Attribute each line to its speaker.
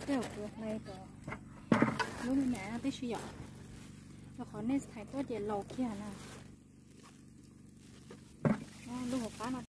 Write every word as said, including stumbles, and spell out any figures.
Speaker 1: đều được này đó lúc mình nhả tới suy nhỏ và khó nên thay tốt để lầu kia nè lúc một cái nó